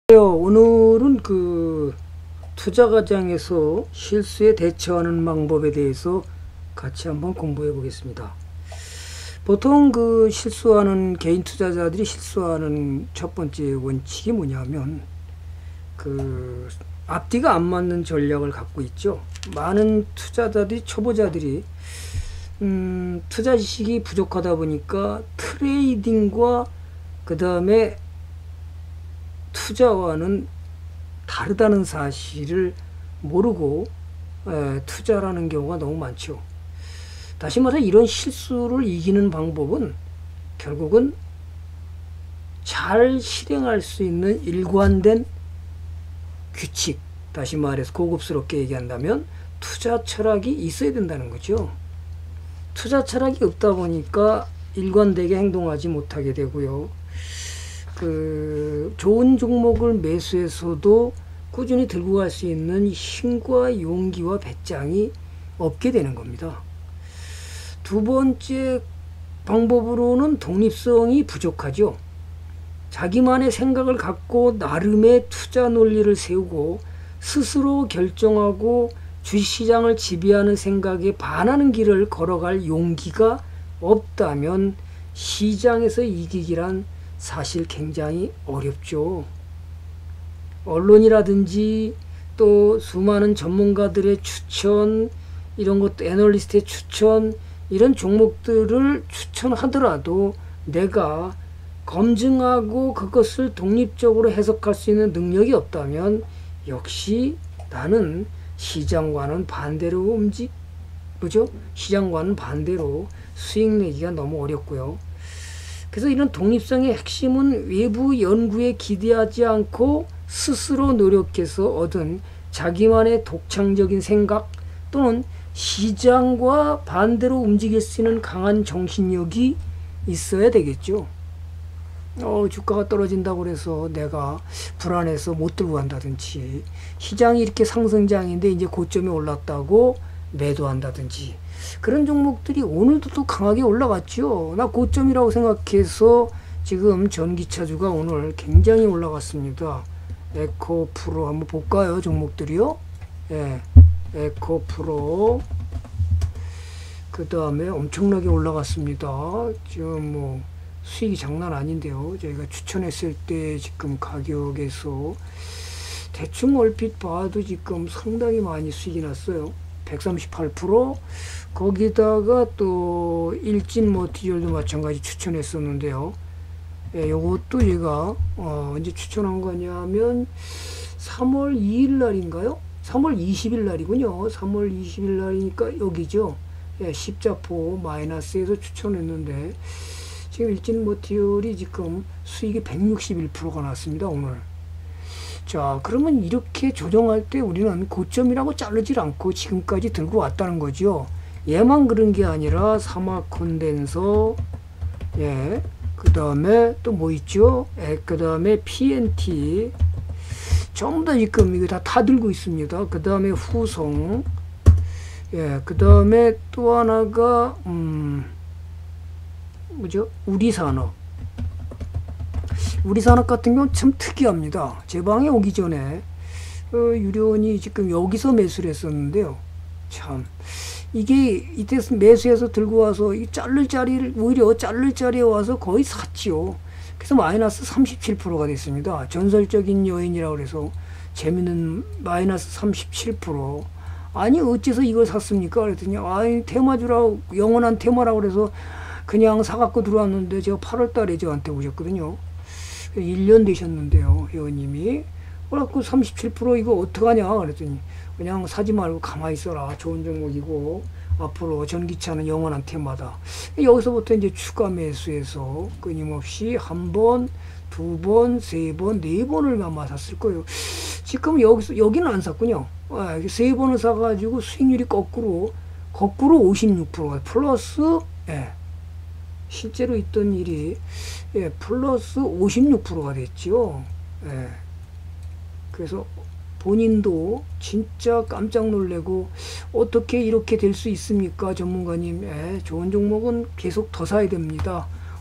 오늘은 투자 과정에서 실수에 대처하는 방법에 대해서 같이 한번 공부해 보겠습니다. 보통 개인 투자자들이 실수하는 첫 번째 원칙이 뭐냐면 앞뒤가 안 맞는 전략을 갖고 있죠. 많은 초보자들이 투자 지식이 부족하다 보니까 트레이딩과 그 다음에 투자와는 다르다는 사실을 모르고 투자라는 경우가 너무 많죠. 다시 말해 이런 실수를 이기는 방법은 결국은 잘 실행할 수 있는 일관된 규칙, 다시 말해서 고급스럽게 얘기한다면 투자 철학이 있어야 된다는 거죠. 투자 철학이 없다 보니까 일관되게 행동하지 못하게 되고요. 좋은 종목을 매수해서도 꾸준히 들고 갈 수 있는 힘과 용기와 배짱이 없게 되는 겁니다. 두 번째 방법으로는 독립성이 부족하죠. 자기만의 생각을 갖고 나름의 투자 논리를 세우고 스스로 결정하고 주식시장을 지배하는 생각에 반하는 길을 걸어갈 용기가 없다면 시장에서 이기기란 사실 굉장히 어렵죠. 언론이라든지 또 수많은 전문가들의 추천, 이런 것도 애널리스트의 추천, 이런 종목들을 추천하더라도 내가 검증하고 그것을 독립적으로 해석할 수 있는 능력이 없다면 역시 나는 시장과는 반대로 시장과는 반대로 수익 내기가 너무 어렵고요. 그래서 이런 독립성의 핵심은 외부 연구에 기대하지 않고 스스로 노력해서 얻은 자기만의 독창적인 생각 또는 시장과 반대로 움직일 수 있는 강한 정신력이 있어야 되겠죠. 주가가 떨어진다고 해서 내가 불안해서 못 들고 간다든지, 시장이 이렇게 상승장인데 이제 고점에 올랐다고 매도한다든지, 그런 종목들이 오늘도 또 강하게 올라갔죠. 나 고점이라고 생각해서 지금 전기차주가 오늘 굉장히 올라갔습니다. 에코프로 한번 볼까요? 종목들이요. 예, 에코프로. 그 다음에 엄청나게 올라갔습니다. 지금 수익이 장난 아닌데요. 저희가 추천했을 때 지금 가격에서 대충 얼핏 봐도 지금 상당히 많이 수익이 났어요. 138%. 거기다가 또 일진 머티리얼도 마찬가지 추천했었는데요. 예, 요것도 제가 언제 추천한 거냐면 3월 2일 날인가요? 3월 20일 날이군요. 3월 20일 날이니까 여기죠. 예, 십자포 마이너스에서 추천했는데 지금 일진 머티리얼이 지금 수익이 161%가 났습니다. 오늘. 자, 그러면 이렇게 조정할 때 우리는 고점이라고 자르질 않고 지금까지 들고 왔다는 거죠. 얘만 그런 게 아니라 사막 콘덴서, 예, 그 다음에 또 뭐 있죠? 그 다음에 PNT, 전부 다 지금 이거 다 들고 있습니다. 그 다음에 후성, 예, 그 다음에 또 하나가 우리산업. 우리산업 같은 경우는 참 특이합니다. 제 방에 오기 전에 유료원이 지금 여기서 매수를 했었는데요. 참 이게 이때 매수해서 들고 와서 오히려 자를 자리에 와서 거의 샀지요. 그래서 마이너스 37%가 됐습니다. 전설적인 여인이라고 해서 재밌는 마이너스 37%. 아니 어째서 이걸 샀습니까? 그랬더니 테마주라고, 영원한 테마라고 그래서 그냥 사갖고 들어왔는데 제가 8월 달에 저한테 오셨거든요. 1년 되셨는데요, 회원님이. 그래갖고 37% 이거 어떡하냐? 그랬더니 그냥 사지 말고 가만히 있어라. 좋은 종목이고 앞으로 전기차는 영원한 테마다. 여기서부터 이제 추가 매수해서 끊임없이 한 번, 두 번, 세 번, 네 번을 아마 샀을 거예요. 지금 여기는 안 샀군요. 세 번을 사가지고 수익률이 거꾸로 56%가 플러스, 예. 실제로 있던 일이, 예, 플러스 56%가 됐죠. 예. 그래서 본인도 진짜 깜짝 놀래고 어떻게 이렇게 될 수 있습니까? 전문가님, 예, 좋은 종목은 계속 더 사야 됩니다.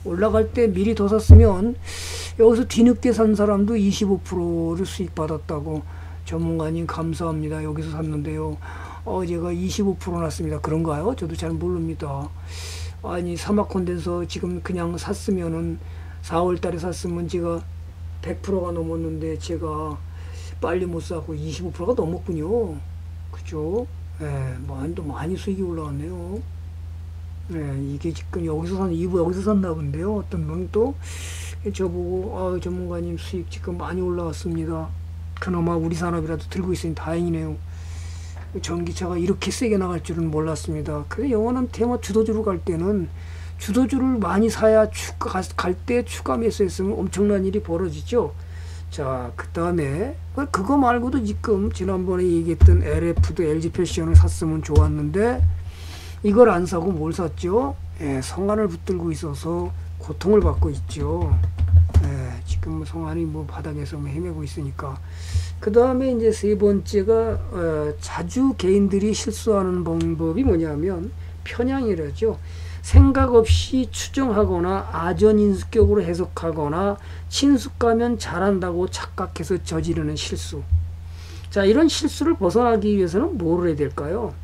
올라갈 때 미리 더 샀으면 여기서 뒤늦게 산 사람도 25%를 수익 받았다고. 전문가님 감사합니다. 여기서 샀는데요. 제가 25% 났습니다. 그런가요? 저도 잘 모릅니다. 아니 사막 콘덴서 지금 그냥 샀으면은 4월 달에 샀으면 제가 100%가 넘었는데 제가 빨리 못 사고 25%가 넘었군요. 그죠? 예, 많이 수익이 올라왔네요. 예, 이게 지금 여기서 샀나 본데요. 어떤 분은 또 저보고 전문가님 수익 지금 많이 올라왔습니다. 그나마 우리 산업이라도 들고 있으니 다행이네요. 전기차가 이렇게 세게 나갈 줄은 몰랐습니다. 그래 영원한 테마 주도주로 갈 때는 주도주를 많이 사야 갈 때 추가 매수했으면 엄청난 일이 벌어지죠. 자, 그 다음에 그거 말고도 지금 지난번에 얘기했던 LF도 LG패션을 샀으면 좋았는데 이걸 안 사고 뭘 샀죠? 예, 성안을 붙들고 있어서 고통을 받고 있죠. 예, 지금 성안이 바닥에서 헤매고 있으니까. 그 다음에 이제 세 번째가 자주 개인들이 실수하는 방법이 뭐냐면 편향이라죠. 생각 없이 추정하거나 아전인수격으로 해석하거나 친숙하면 잘한다고 착각해서 저지르는 실수. 자, 이런 실수를 벗어나기 위해서는 뭘 해야 될까요?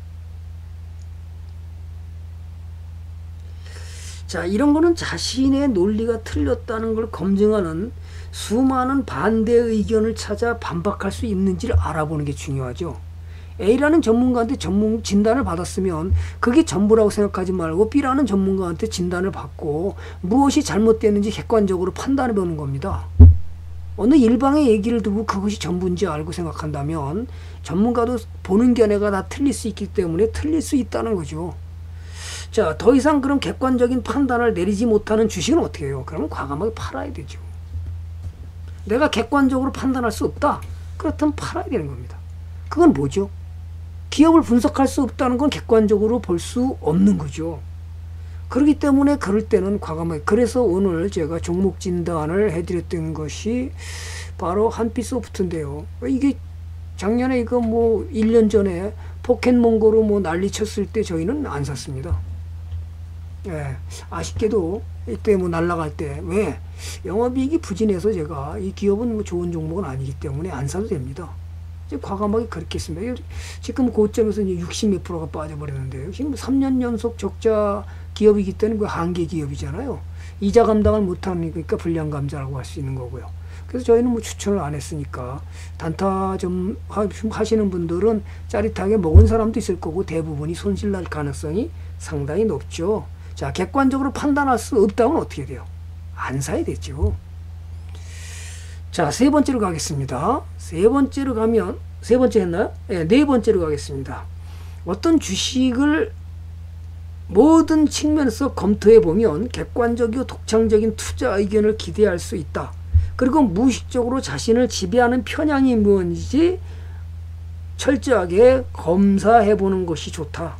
자, 이런 거는 자신의 논리가 틀렸다는 걸 검증하는 수많은 반대 의견을 찾아 반박할 수 있는지를 알아보는 게 중요하죠. A라는 전문가한테 진단을 받았으면 그게 전부라고 생각하지 말고 B라는 전문가한테 진단을 받고 무엇이 잘못됐는지 객관적으로 판단해 보는 겁니다. 어느 일방의 얘기를 두고 그것이 전부인지 알고 생각한다면 전문가도 보는 견해가 다 틀릴 수 있기 때문에 틀릴 수 있다는 거죠. 자, 더 이상 그런 객관적인 판단을 내리지 못하는 주식은 어떻게 해요? 그러면 과감하게 팔아야 되죠. 내가 객관적으로 판단할 수 없다? 그렇다면 팔아야 되는 겁니다. 그건 뭐죠? 기업을 분석할 수 없다는 건 객관적으로 볼 수 없는 거죠. 그렇기 때문에 그럴 때는 과감하게. 그래서 오늘 제가 종목 진단을 해드렸던 것이 바로 한빛소프트인데요. 이게 작년에 이거 1년 전에 포켓몬고로 난리 쳤을 때 저희는 안 샀습니다. 예, 아쉽게도 이때 날라갈 때 왜 영업이익이 부진해서 제가 이 기업은 좋은 종목은 아니기 때문에 안 사도 됩니다. 이제 과감하게 그렇게 했습니다. 지금 고점에서 이제 60몇 프로가 빠져버렸는데요. 지금 3년 연속 적자 기업이기 때문에 한계 기업이잖아요. 이자 감당을 못하니까 불량 감자라고 할 수 있는 거고요. 그래서 저희는 추천을 안 했으니까 단타 좀 하시는 분들은 짜릿하게 먹은 사람도 있을 거고 대부분이 손실 날 가능성이 상당히 높죠. 자, 객관적으로 판단할 수 없다면 어떻게 돼요? 안 사야 되죠. 자, 세 번째로 가겠습니다. 세 번째 했나요? 네, 네 번째로 가겠습니다. 어떤 주식을 모든 측면에서 검토해 보면 객관적이고 독창적인 투자 의견을 기대할 수 있다. 그리고 무의식적으로 자신을 지배하는 편향이 무엇인지 철저하게 검사해 보는 것이 좋다.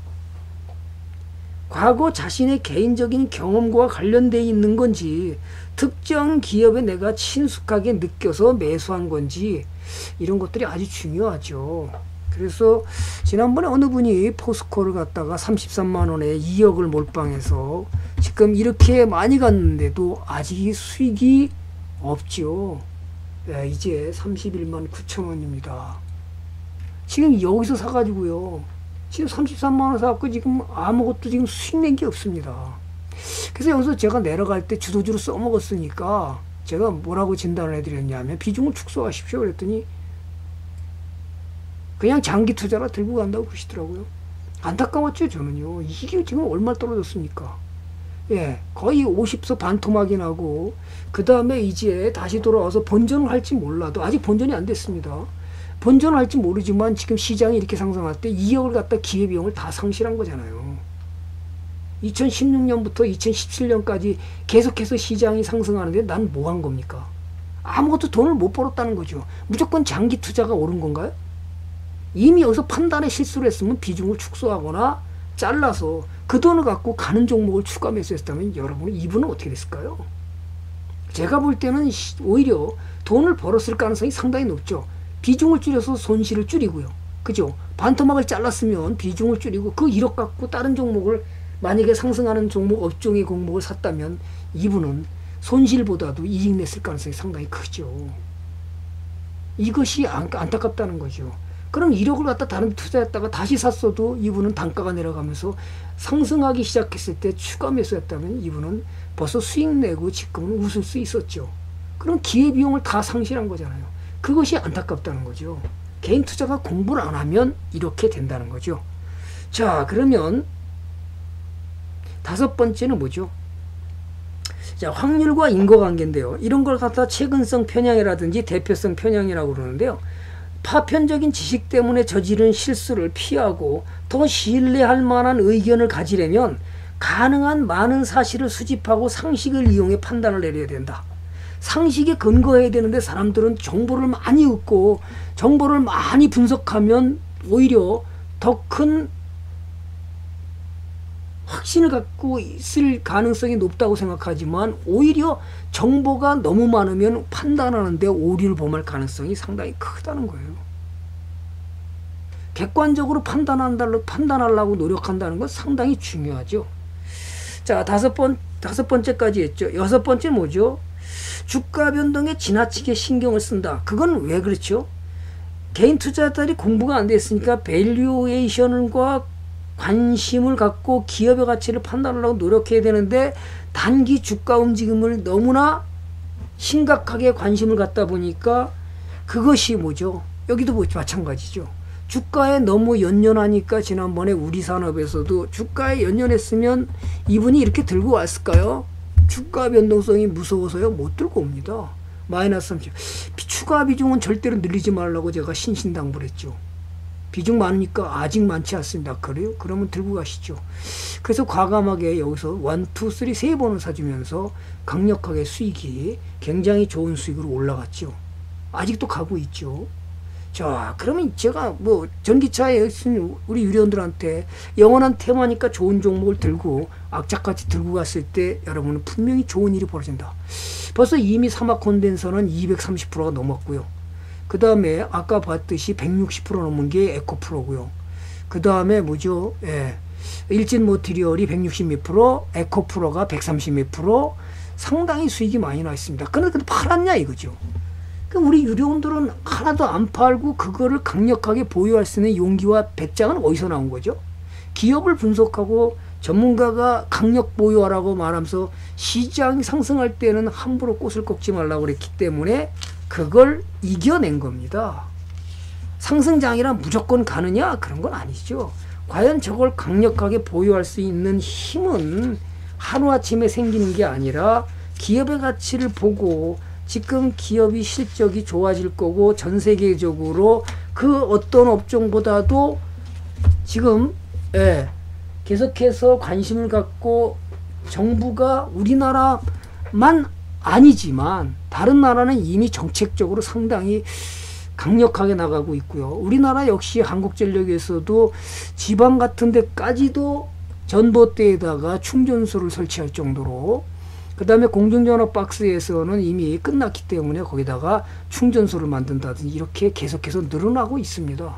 과거 자신의 개인적인 경험과 관련되어 있는 건지 특정 기업에 내가 친숙하게 느껴서 매수한 건지 이런 것들이 아주 중요하죠. 그래서 지난번에 어느 분이 포스코를 갖다가 33만 원에 2억을 몰빵해서 지금 이렇게 많이 갔는데도 아직 수익이 없죠. 네, 이제 31만 9천 원입니다. 지금 여기서 사가지고요. 지금 33만 원 사갖고 지금 아무것도 지금 수익 낸 게 없습니다. 그래서 여기서 제가 내려갈 때 주도주로 써먹었으니까 제가 뭐라고 진단을 해드렸냐면 비중을 축소하십시오 그랬더니 그냥 장기 투자라 들고 간다고 그러시더라고요. 안타까웠죠 저는요. 이게 지금 얼마 떨어졌습니까? 예, 거의 50서 반토막이 나고 그 다음에 이제 다시 돌아와서 본전을 할지 몰라도 아직 본전이 안 됐습니다. 본전을 할지 모르지만 지금 시장이 이렇게 상승할 때 2억을 갖다 기회비용을 다 상실한 거잖아요. 2016년부터 2017년까지 계속해서 시장이 상승하는데 난 뭐 한 겁니까? 아무것도 돈을 못 벌었다는 거죠. 무조건 장기 투자가 옳은 건가요? 이미 여기서 판단에 실수를 했으면 비중을 축소하거나 잘라서 그 돈을 갖고 가는 종목을 추가 매수했다면 여러분 이분은 어떻게 됐을까요? 제가 볼 때는 오히려 돈을 벌었을 가능성이 상당히 높죠. 비중을 줄여서 손실을 줄이고요. 그죠? 반토막을 잘랐으면 비중을 줄이고 그 1억 갖고 다른 종목을 만약에 상승하는 종목 업종의 종목을 샀다면 이분은 손실보다도 이익 냈을 가능성이 상당히 크죠. 이것이 안타깝다는 거죠. 그럼 1억을 갖다 다른 데 투자했다가 다시 샀어도 이분은 단가가 내려가면서 상승하기 시작했을 때 추가 매수했다면 이분은 벌써 수익 내고 지금은 웃을 수 있었죠. 그럼 기회비용을 다 상실한 거잖아요. 그것이 안타깝다는 거죠. 개인 투자가 공부를 안 하면 이렇게 된다는 거죠. 자, 그러면 5번째는 뭐죠? 자, 확률과 인과관계인데요. 이런 걸 갖다 최근성 편향이라든지 대표성 편향이라고 그러는데요. 파편적인 지식 때문에 저지른 실수를 피하고 더 신뢰할 만한 의견을 가지려면 가능한 많은 사실을 수집하고 상식을 이용해 판단을 내려야 된다. 상식에 근거해야 되는데 사람들은 정보를 많이 얻고 정보를 많이 분석하면 오히려 더 큰 확신을 갖고 있을 가능성이 높다고 생각하지만 오히려 정보가 너무 많으면 판단하는데 오류를 범할 가능성이 상당히 크다는 거예요. 객관적으로 판단하려고 노력한다는 건 상당히 중요하죠. 자, 다섯 번째까지 했죠. 6번째 뭐죠? 주가 변동에 지나치게 신경을 쓴다. 그건 왜 그렇죠? 개인 투자자들이 공부가 안 됐으니까 밸류에이션과 관심을 갖고 기업의 가치를 판단하려고 노력해야 되는데 단기 주가 움직임을 너무나 심각하게 관심을 갖다 보니까 그것이 뭐죠? 여기도 마찬가지죠. 주가에 너무 연연하니까 지난번에 우리산업에서도 주가에 연연했으면 이분이 이렇게 들고 왔을까요? 주가 변동성이 무서워서요 못 들고 옵니다. 마이너스 30. 추가 비중은 절대로 늘리지 말라고 제가 신신당부를 했죠. 비중 많으니까 아직 많지 않습니다. 그래요? 그러면 들고 가시죠. 그래서 과감하게 여기서 1, 2, 3, 3번을 사주면서 강력하게 수익이 굉장히 좋은 수익으로 올라갔죠. 아직도 가고 있죠. 자, 그러면 제가 뭐 전기차에 우리 유료원들한테 영원한 테마니까 좋은 종목을 들고 악착같이 들고 갔을 때 여러분은 분명히 좋은 일이 벌어진다. 벌써 이미 사막 콘덴서는 230%가 넘었고요. 그 다음에 아까 봤듯이 160% 넘은 게 에코프로고요. 그 다음에 뭐죠? 예. 일진 모티리얼이 160 몇 프로, 에코프로가 130 몇 프로, 상당히 수익이 많이 나 있습니다. 그런데 팔았냐 이거죠. 우리 유료원들은 하나도 안 팔고 그거를 강력하게 보유할 수 있는 용기와 배짱은 어디서 나온 거죠? 기업을 분석하고 전문가가 강력 보유하라고 말하면서 시장이 상승할 때는 함부로 꽃을 꺾지 말라고 그랬기 때문에 그걸 이겨낸 겁니다. 상승장이라 무조건 가느냐? 그런 건 아니죠. 과연 저걸 강력하게 보유할 수 있는 힘은 하루아침에 생기는 게 아니라 기업의 가치를 보고 지금 기업이 실적이 좋아질 거고 전 세계적으로 그 어떤 업종보다도 지금 계속해서 관심을 갖고 정부가 우리나라만 아니지만 다른 나라는 이미 정책적으로 상당히 강력하게 나가고 있고요. 우리나라 역시 한국전력에서도 지방 같은 데까지도 전봇대에다가 충전소를 설치할 정도로 그 다음에 공중전화 박스에서는 이미 끝났기 때문에 거기다가 충전소를 만든다든지 이렇게 계속해서 늘어나고 있습니다.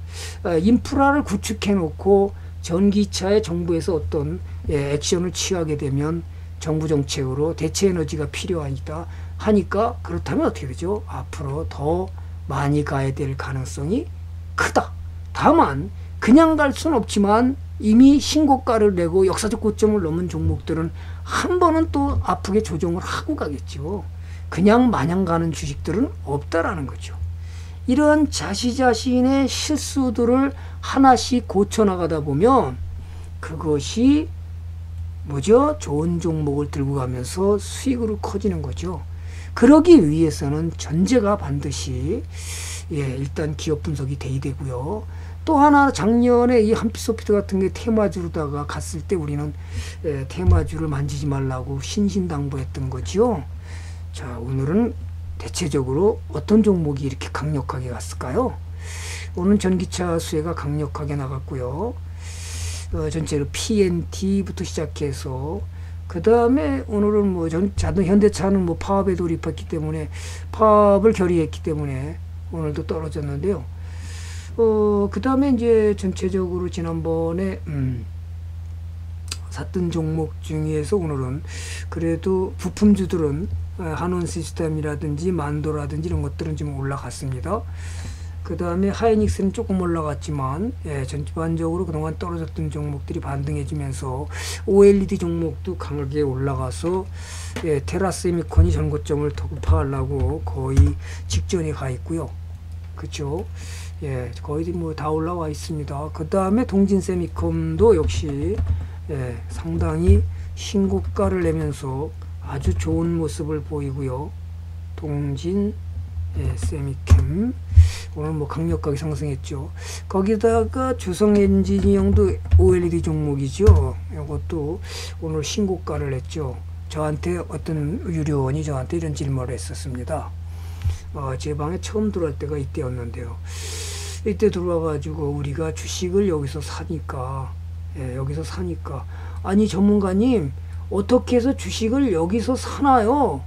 인프라를 구축해 놓고 전기차에 정부에서 어떤 액션을 취하게 되면 정부 정책으로 대체 에너지가 필요하다 하니까 그렇다면 어떻게 되죠? 앞으로 더 많이 가야 될 가능성이 크다. 다만 그냥 갈 수는 없지만 이미 신고가를 내고 역사적 고점을 넘은 종목들은 한 번은 또 아프게 조정을 하고 가겠죠. 그냥 마냥 가는 주식들은 없다라는 거죠. 이러한 자신의 실수들을 하나씩 고쳐나가다 보면 그것이 뭐죠? 좋은 종목을 들고 가면서 수익으로 커지는 거죠. 그러기 위해서는 전제가 반드시 일단 기업 분석이 돼야 되고요. 또 하나 작년에 이 한피소프트 같은 게 테마주로다가 갔을 때 우리는 테마주를 만지지 말라고 신신당부했던 거죠. 자, 오늘은 대체적으로 어떤 종목이 이렇게 강력하게 갔을까요? 오늘은 전기차 수혜가 강력하게 나갔고요. 전체로 PNT부터 시작해서 그 다음에 오늘은 뭐 현대차는 뭐 파업에 돌입했기 때문에 파업을 결의했기 때문에 오늘도 떨어졌는데요. 그 다음에 이제 전체적으로 지난번에 샀던 종목 중에서 오늘은 그래도 부품주들은 한원 시스템이라든지 만도라든지 이런 것들은 좀 올라갔습니다. 그 다음에 하이닉스는 조금 올라갔지만 전반적으로 그동안 떨어졌던 종목들이 반등해주면서 OLED 종목도 강하게 올라가서 테라세미콘이 전고점을 돌파하려고 거의 직전에 가 있고요. 그렇죠? 거의 뭐 다 올라와 있습니다. 그 다음에 동진세미컴도 역시 상당히 신고가를 내면서 아주 좋은 모습을 보이고요. 동진 세미캠 오늘 뭐 강력하게 상승했죠. 거기다가 주성엔지니어도 OLED 종목이죠. 이것도 오늘 신고가를 냈죠. 저한테 어떤 유료원이 저한테 이런 질문을 했었습니다. 제 방에 처음 들어올 때가 이때였는데요. 이때 들어와가지고 우리가 주식을 여기서 사니까 여기서 사니까 아니 전문가님 어떻게 해서 주식을 여기서 사나요?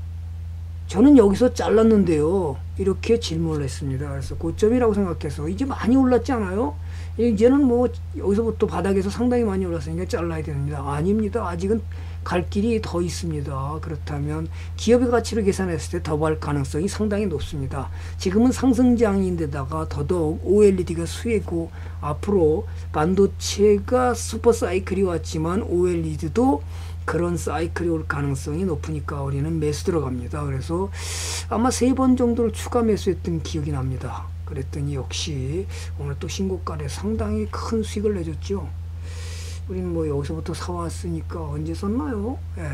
저는 여기서 잘랐는데요. 이렇게 질문을 했습니다. 그래서 고점이라고 생각해서 이제 많이 올랐지 않아요? 이제는 뭐 여기서부터 바닥에서 상당히 많이 올랐으니까 잘라야 됩니다. 아닙니다. 아직은 갈 길이 더 있습니다. 그렇다면 기업의 가치를 계산했을 때 더 갈 가능성이 상당히 높습니다. 지금은 상승장인데다가 더더욱 OLED가 수혜고 앞으로 반도체가 슈퍼 사이클이 왔지만 OLED도 그런 사이클이 올 가능성이 높으니까 우리는 매수 들어갑니다. 그래서 아마 3번 정도를 추가 매수했던 기억이 납니다. 그랬더니 역시 오늘 또 신고가에 상당히 큰 수익을 내줬죠. 우리는 뭐 여기서부터 사왔으니까 언제 썼나요?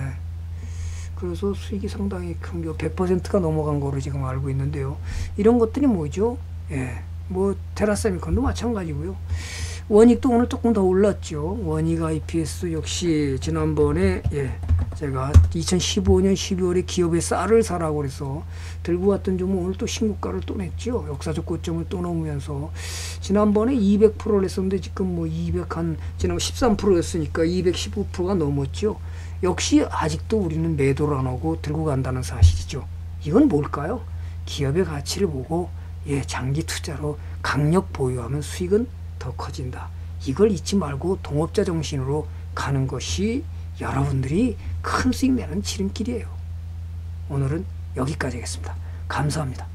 그래서 수익이 상당히 큰 게 100%가 넘어간 거로 지금 알고 있는데요. 이런 것들이 뭐죠? 뭐 테라세미콘도 마찬가지고요. 원익도 오늘 조금 더 올랐죠. 원익 IPS 역시 지난번에 제가 2015년 12월에 기업의 쌀을 사라고 그래서 들고 왔던 종목 오늘 또 신고가를 또 냈죠. 역사적 고점을 또 넘으면서 지난번에 200%를 했었는데 지금 뭐 200한 지난 13%였으니까 215%가 넘었죠. 역시 아직도 우리는 매도를 안 하고 들고 간다는 사실이죠. 이건 뭘까요? 기업의 가치를 보고 장기 투자로 강력 보유하면 수익은 더 커진다. 이걸 잊지 말고 동업자 정신으로 가는 것이 여러분들이 큰 수익 내는 지름길이에요. 오늘은 여기까지 하겠습니다. 감사합니다.